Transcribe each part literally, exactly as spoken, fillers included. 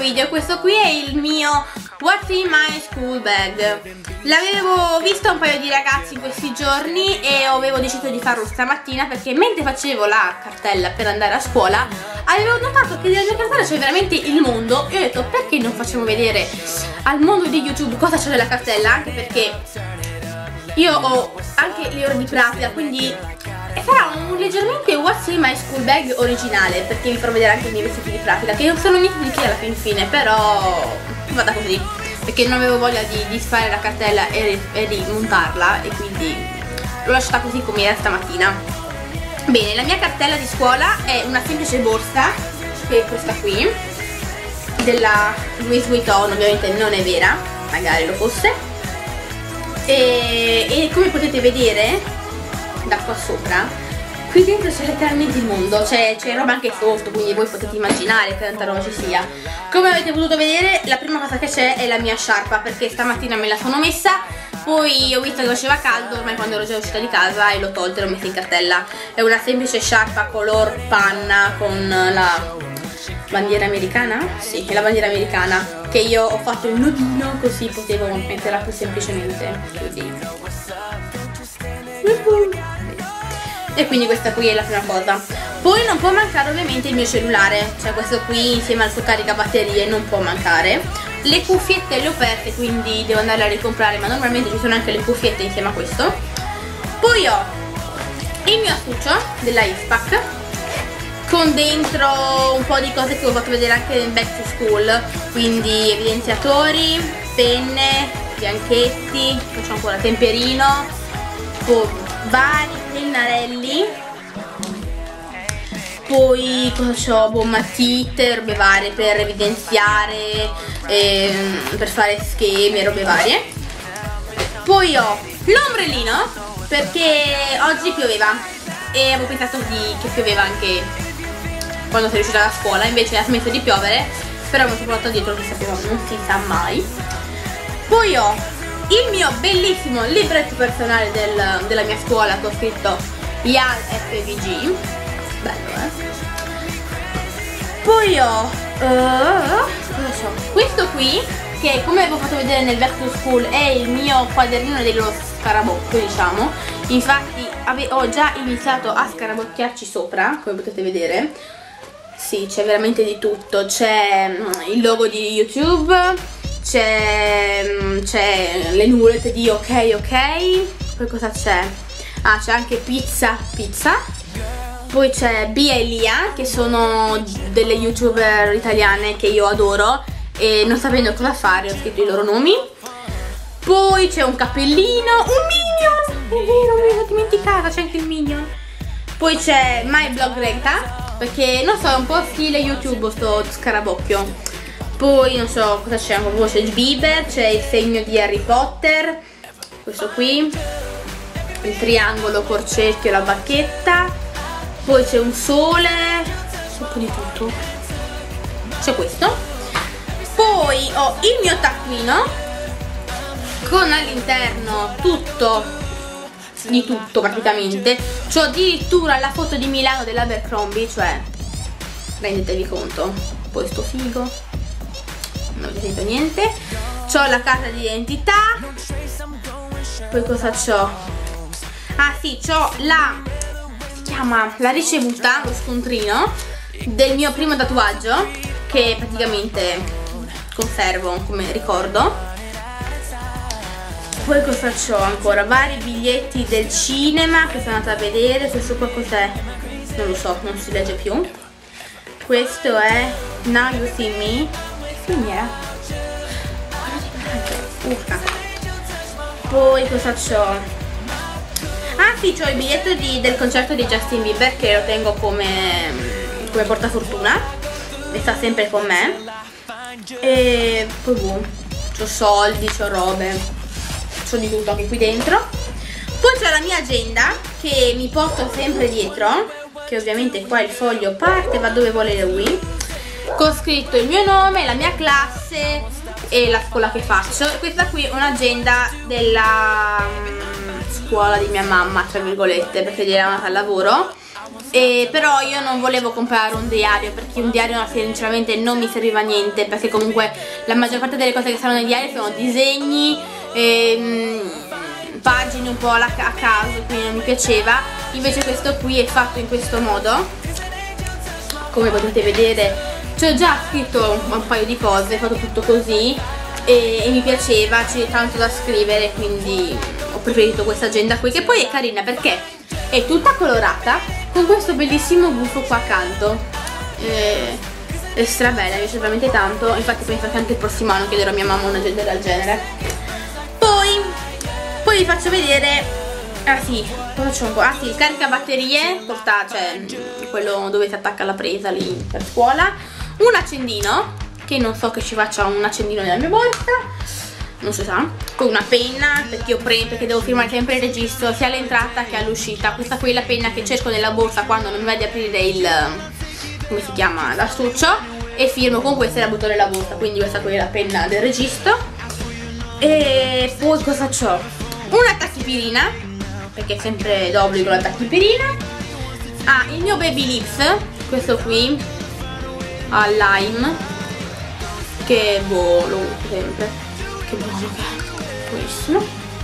video. Questo qui è il mio What's in my school bag. L'avevo visto un paio di ragazzi in questi giorni e avevo deciso di farlo stamattina perché mentre facevo la cartella per andare a scuola avevo notato che nella mia cartella c'è veramente il mondo e ho detto perché non facciamo vedere al mondo di YouTube cosa c'è nella cartella, anche perché io ho anche le ore di pratica, quindi sarà un leggermente What's in my school bag originale, perché vi farò vedere anche i miei vestiti di pratica che non sono niente di che alla fin fine, però vada così perché non avevo voglia di disfare la cartella e, e rimontarla e quindi l'ho lasciata così come era stamattina. Bene, la mia cartella di scuola è una semplice borsa, che è questa qui, della Louis Vuitton, ovviamente non è vera, magari lo fosse. E, e come potete vedere da qua sopra, qui dentro c'è letteralmente il mondo, c'è roba anche sotto, quindi voi potete immaginare che tanta roba ci sia. Come avete potuto vedere, la prima cosa che c'è è la mia sciarpa, perché stamattina me la sono messa, poi ho visto che faceva caldo ormai quando ero già uscita di casa e l'ho tolta e l'ho messa in cartella. È una semplice sciarpa color panna con la bandiera americana? Sì, è la bandiera americana, che io ho fatto il nodino così potevo metterla più semplicemente così. E quindi questa qui è la prima cosa. Poi non può mancare ovviamente il mio cellulare, cioè questo qui insieme al suo caricabatterie non può mancare. Le cuffiette le ho perte, quindi devo andare a ricomprare, ma normalmente ci sono anche le cuffiette insieme a questo. Poi ho il mio astuccio della Ispac con dentro un po' di cose che ho fatto vedere anche nel back to school, quindi evidenziatori, penne, bianchetti, faccio ancora temperino, poi vari pennarelli, poi cosa ho? Boh, matite, robe varie per evidenziare, ehm, per fare schemi e robe varie. Poi ho l'ombrellino perché oggi pioveva e avevo pensato di, che pioveva anche quando sei uscita da scuola, invece ha smesso di piovere, però mi sono portato dietro che sapeva, non si sa mai. Poi ho il mio bellissimo libretto personale del, della mia scuola che ho scritto I A L F V G, bello eh. Poi ho uh, cosa so, questo qui che come avevo fatto vedere nel back to school è il mio quadernino dello scarabocchio, diciamo. Infatti ho già iniziato a scarabocchiarci sopra, come potete vedere. Sì, c'è veramente di tutto, c'è il logo di YouTube, c'è le nuvolette di ok ok, poi cosa c'è? Ah, c'è anche pizza pizza, poi c'è Bia e Lia che sono delle youtuber italiane che io adoro e non sapendo cosa fare ho scritto i loro nomi. Poi c'è un cappellino, un Minion, è vero, mi ero dimenticata, c'è anche il Minion. Poi c'è My Blog Greta, perché non so, è un po' stile YouTube sto scarabocchio. Poi non so cosa c'è, c'è il Bieber, c'è il segno di Harry Potter, questo qui, il triangolo col cerchio e la bacchetta, poi c'è un sole, c'è un po' di tutto, c'è questo. Poi ho il mio taccuino con all'interno tutto, di tutto praticamente. C'ho addirittura la foto di Milano dell'Abercrombie, cioè rendetevi conto. Poi sto figo, non avete sentito niente. C'ho la carta d'identità. Poi cosa c'ho? Ah sì, c'ho la, si chiama, la ricevuta, lo scontrino del mio primo tatuaggio, che praticamente conservo come ricordo. Poi cosa c'ho ancora? Vari biglietti del cinema che sono andata a vedere. Questo qua cos'è? Non lo so, non si legge più. Questo è Now You See Me. Che film era? Urca. Poi cosa c'ho? Ah sì, c'ho il biglietto di, del concerto di Justin Bieber che lo tengo come, come portafortuna e sta sempre con me. E poi boh, c'ho soldi, c'ho robe, c'ho di tutto anche qui dentro. Poi c'ho la mia agenda che mi porto sempre dietro, che ovviamente qua il foglio parte, va dove vuole lui, con scritto il mio nome, la mia classe e la scuola che faccio. Questa qui è un'agenda della um, scuola di mia mamma, tra virgolette, perché lei era andata al lavoro E però io non volevo comprare un diario, perché un diario sinceramente non mi serviva a niente, perché comunque la maggior parte delle cose che stanno nei diari sono disegni, ehm, pagine un po' alla, a caso, quindi non mi piaceva. Invece questo qui è fatto in questo modo, come potete vedere. Ci ho già scritto un, un paio di cose, ho fatto tutto così e, e mi piaceva, c'è tanto da scrivere, quindi ho preferito questa agenda qui, che poi è carina perché è tutta colorata con questo bellissimo gufo qua accanto. E, è strabella, mi piace veramente tanto, infatti penso che anche il prossimo anno chiederò a mia mamma un'agenda del genere. Poi, poi vi faccio vedere, ah sì, cosa c'è un po'? Ah sì, il caricabatterie, porta, cioè quello dove si attacca la presa lì per scuola. Un accendino, che non so che ci faccia un accendino nella mia borsa, non si sa, con una penna, perché io prendo, perché devo firmare sempre il registro sia all'entrata che all'uscita. Questa qui è la penna che cerco nella borsa quando non mi va di aprire il, come si chiama, l'astuccio, e firmo con questa e la butto nella borsa, quindi questa qui è la penna del registro. E poi cosa c'ho? Una tachipirina, perché è sempre d'obbligo la tachipirina. Ah, il mio Baby Lips, questo qui al lime, che boh, lo uso sempre, che buono che è, buonissimo.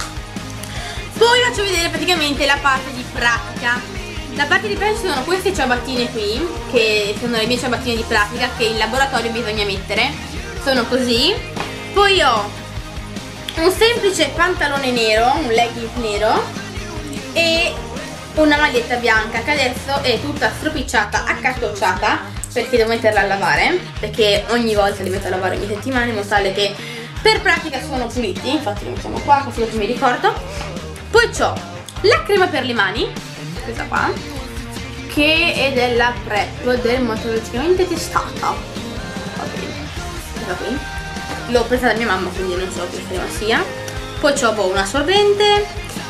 Poi faccio vedere praticamente la parte di pratica. La parte di pratica sono queste ciabattine qui, che sono le mie ciabattine di pratica che in laboratorio bisogna mettere, sono così. Poi ho un semplice pantalone nero, un leggings nero e una maglietta bianca che adesso è tutta stropicciata, accartocciata, perché devo metterla a lavare, perché ogni volta li metto a lavare ogni settimana in modo tale che per pratica sono puliti. Infatti li mettiamo qua così che mi ricordo. Poi ho la crema per le mani, questa qua, che è della Prep, dermatologicamente testata. Questa qui l'ho presa da mia mamma, quindi non so che crema sia. Poi ho boh, un assorbente.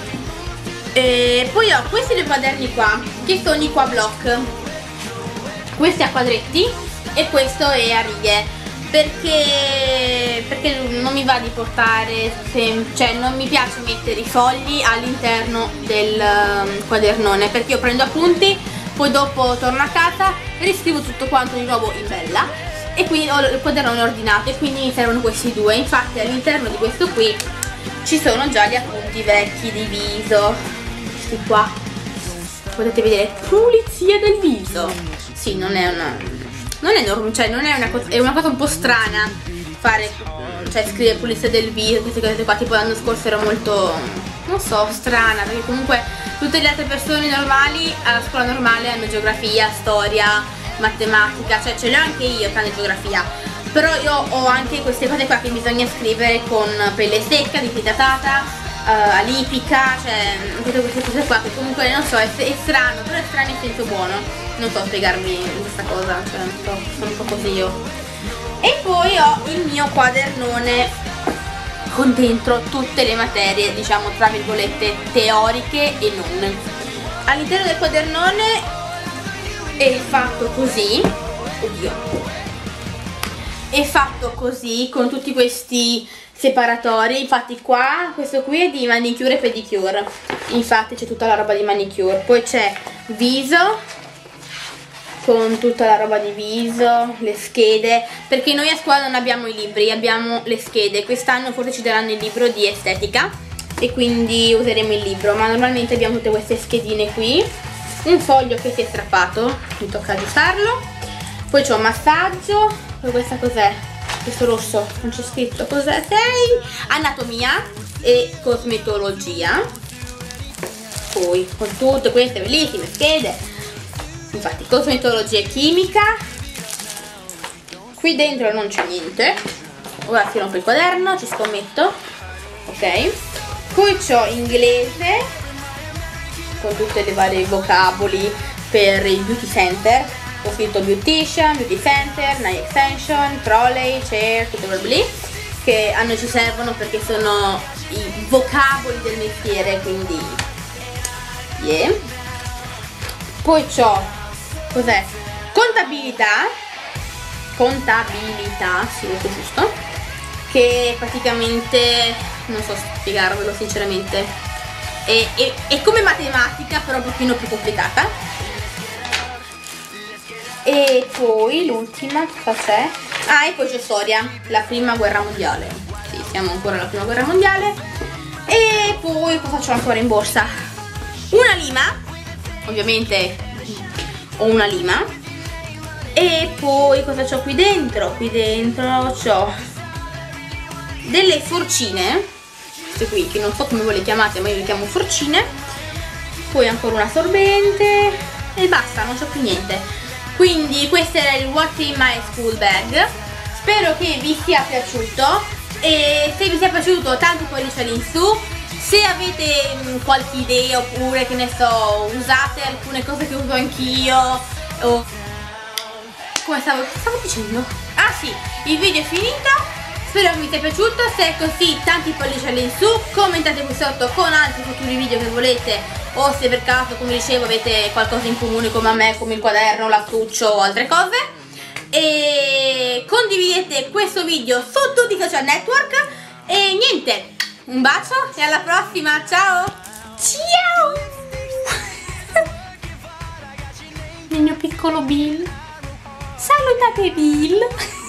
E poi ho questi due quaderni qua, che sono i qua block. Questo è a quadretti e questo è a righe, perché, perché non mi va di portare, cioè non mi piace mettere i fogli all'interno del um, quadernone, perché io prendo appunti, poi dopo torno a casa, riscrivo tutto quanto di nuovo in bella e quindi ho il quadernone ordinato, e quindi mi servono questi due. Infatti all'interno di questo qui ci sono già gli appunti vecchi di viso, questi qua, potete vedere, pulizia del viso. Sì, non è una, non è normale, cioè non è una cosa, è una cosa un po' strana fare, cioè scrivere pulizia del viso, queste cose qua, tipo l'anno scorso era molto, non so, strana, perché comunque tutte le altre persone normali alla scuola normale hanno geografia, storia, matematica, cioè ce l'ho anche io, tranne geografia, però io ho anche queste cose qua che bisogna scrivere con pelle secca, dipidratata, uh, alipica, cioè tutte queste cose qua che comunque non so, è, è strano, però è strano in senso buono. Non so spiegarmi questa cosa, cioè non so, sono un po' così io. E poi ho il mio quadernone con dentro tutte le materie, diciamo tra virgolette, teoriche e non. All'interno del quadernone è fatto così, oddio, è fatto così con tutti questi separatori. Infatti qua, questo qui è di manicure e pedicure, infatti c'è tutta la roba di manicure. Poi c'è viso, con tutta la roba di viso, le schede, perché noi a scuola non abbiamo i libri, abbiamo le schede. Quest'anno forse ci daranno il libro di estetica e quindi useremo il libro, ma normalmente abbiamo tutte queste schedine qui, un foglio che si è strappato, mi tocca aggiustarlo. Poi c'è un massaggio, poi questa cos'è? Questo rosso, non c'è scritto cos'è, sei anatomia e cosmetologia. Poi con tutte queste bellissime schede, infatti cosmetologia e chimica. Qui dentro non c'è niente, ora si rompe il quaderno, ci scommetto. Ok, poi c'ho inglese con tutte le varie vocaboli per il beauty center, ho scritto beautician, beauty center, nail extension, trolley, chair, tutte quelle lì che a noi ci servono perché sono i vocaboli del mestiere, quindi yeah. Poi c'ho, cos'è? Contabilità, contabilità, sì, è giusto, che praticamente non so spiegarvelo sinceramente, è, è, è come matematica però un pochino più complicata. E poi l'ultima, cosa c'è? Ah, e poi c'è storia, la prima guerra mondiale. Sì, siamo ancora alla prima guerra mondiale. E poi cosa faccio ancora in borsa? Una lima, ovviamente ho una lima. E poi cosa c'ho qui dentro? Qui dentro c'ho delle forcine, queste qui che non so come voi le chiamate, ma io le chiamo forcine. Poi ancora una sorbente e basta, non c'ho più niente. Quindi questo era il What's in My School Bag. Spero che vi sia piaciuto, e se vi sia piaciuto tanti pollici in su. Se avete mh, qualche idea, oppure che ne so, usate alcune cose che uso anch'io, o come stavo, stavo dicendo? Ah sì, il video è finito. Spero che vi sia piaciuto. Se è così, tanti pollici in su. Commentate qui sotto con altri futuri video che volete, o se per caso, come dicevo, avete qualcosa in comune come a me, come il quaderno, l'attuccio o altre cose. E condividete questo video su tutti i social network. E niente, un bacio e alla prossima, ciao! Ciao! Il mio piccolo Bill. Salutate Bill!